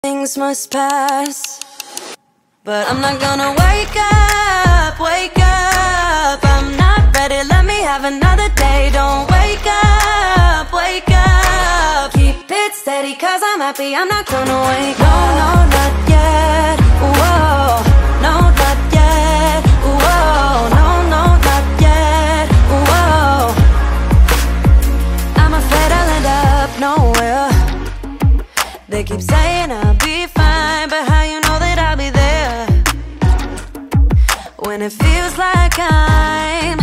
Things must pass, but I'm not gonna wake up, wake up. I'm not ready, let me have another day. Don't wake up, wake up. Keep it steady, cause I'm happy, I'm not gonna wake up. No, no, not yet, whoa. No, not yet, whoa. No, no, not yet, whoa. I'm afraid I'll end up nowhere. They keep saying I'll be fine, but how you know that I'll be there when it feels like I'm